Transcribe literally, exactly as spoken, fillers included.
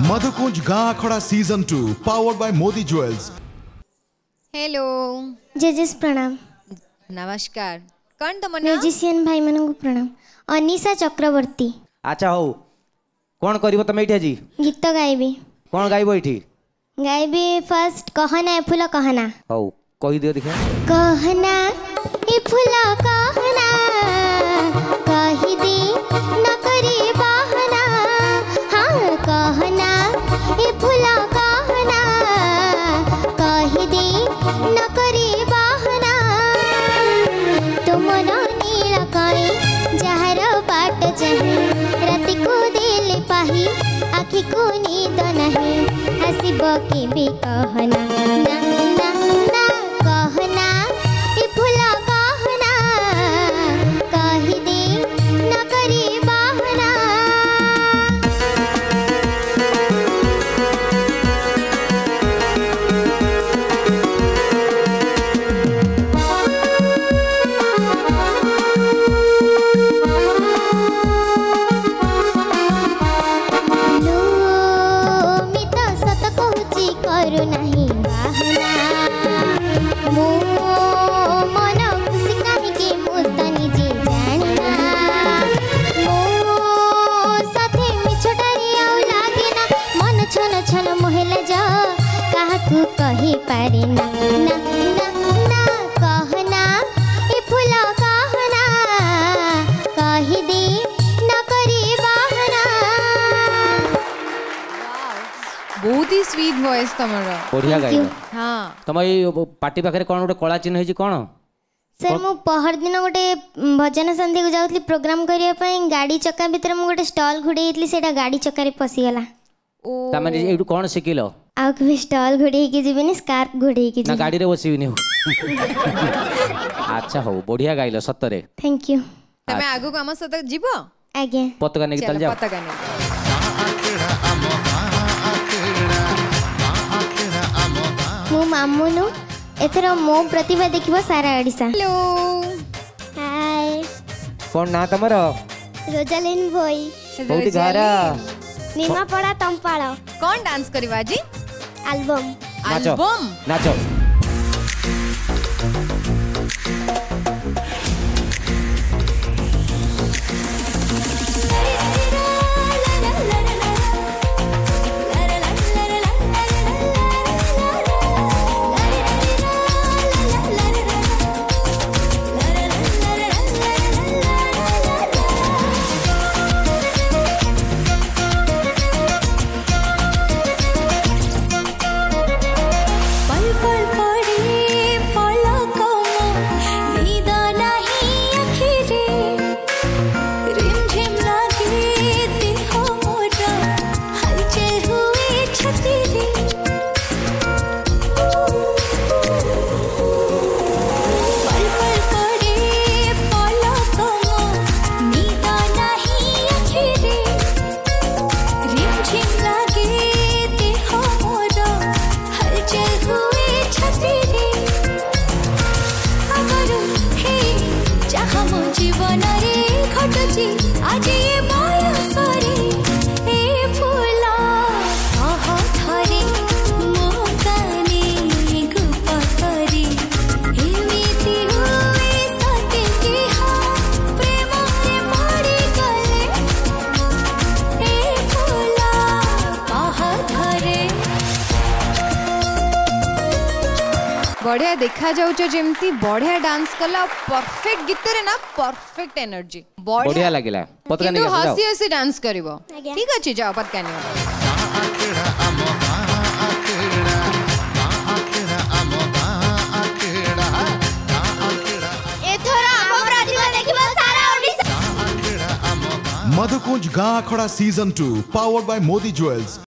मधुकुंज गाँ खड़ा season two powered by Modi jewels. Hello जजेस प्रणाम। नमस्कार। कौन तुम ना म्यूजिशियन भाई मन प्रणाम। अनिशा चक्रवर्ती। अच्छा हो कौन करिवो तमे एठी आजी? गीत गाइबी। कौन गाइबो एठी? गाइबी फर्स्ट कहना ए फूल कहना। हो कहि दियो देखा। कहना ए फूल कहना कहि दे न करे बहाना। हाँ कहना ए फूल कहना कहि दे न करे बहाना। तुम नीला कई जहर बाट चाहे रात को दिल पाही आखि को नींद नहीं हसीब के भी कहना ना ना ना कहना ए फूला कहना कहि दे न करे बहाना। करू नहीं बहाना मो मन खुशी कहीं के मुद्दा निजे जाना मो साथे मिछटारी आउ लागे ना मन छन छन मोहला जा काहकू कहि पारे ना ना ना ना कहना ए फूला कहना कहि दे न करे बहाना। बहुत ही स्वीट वॉइस तमरो। बढ़िया गाइलो। हाँ तम ए पार्टी पाखरे कोन गोटे कला चिन्ह होई कोन? सर मु पहर दिन गोटे भजन संध्या को जाउतली प्रोग्राम करिया पई गाड़ी चक्का भीतर मु गोटे स्टॉल घुडेइतली सेटा गाड़ी चक्का रे पसी गला। ओ तमे एडू कोन सिखिलो? आउ के स्टॉल घुडेई के जीबनी स्कार्फ घुडेई के ना गाड़ी रे बसिबिनी हो। अच्छा हो बढ़िया गाइलो सतरे। Thank you. तमे आगु को हम साथ जीवो? आगे पतका ने चल जाओ। पतका ने मु मामुनु एथरो मो प्रतिभा देखिबो सारा ओडिसा। हेलो हाय कोन ना तमरो? रोजालिन भोई। कोठी घर? निमापड़ा तंपाळ। कौन डांस करिवा जी? एल्बम नाचो एल्बम नाचो। बढ़िया देखा जाउछ जेमती बढ़िया डांस कला परफेक्ट गीत रे ना परफेक्ट एनर्जी बढ़िया लागिला। पतका ने जाओ हसी हसी डांस करिवो। ठीक अछि जाओ पतका ने। एथरा हम प्रतिभा देखिबो सारा ओडिसा। मधुकुंज गाँ खड़ा season two powered by Modi jewels.